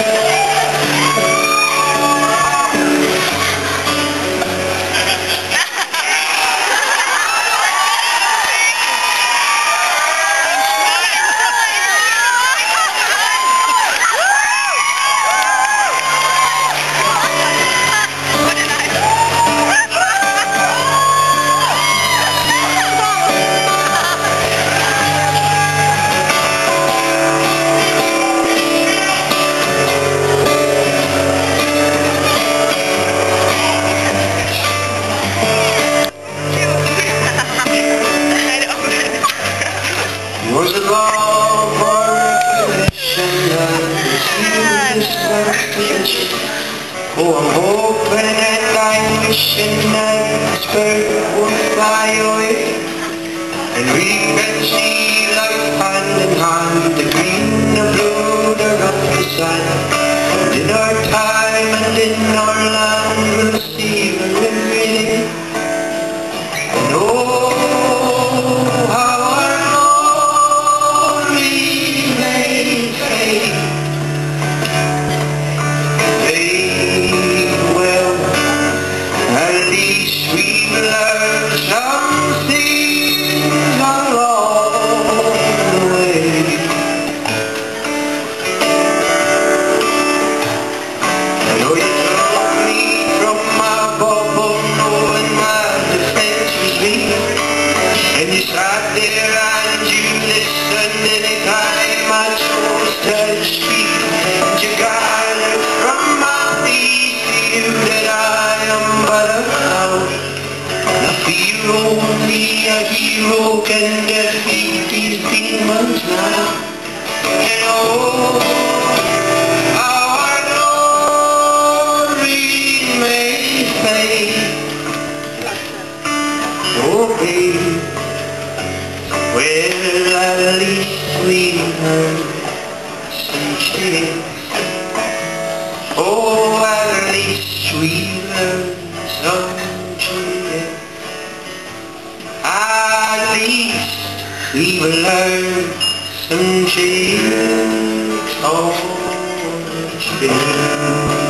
Was it love or recognition that you distraction? Oh, I'm hoping and I'm wishing that the spirit would fly away, and we can see life hand in hand, the green, the blue, the rough, the sun. And in our time and in our land we'll see the living. And oh, how and you sat there and you listened anytime I chose to speak, and you gathered from my view that I am but a cloud, and I fear only a hero can defeat these demons now. And oh, our glory may fade. Oh babe, well at least we learned some tricks. Oh, at least we learned some tricks. At least we learned some tricks. Oh, tricks.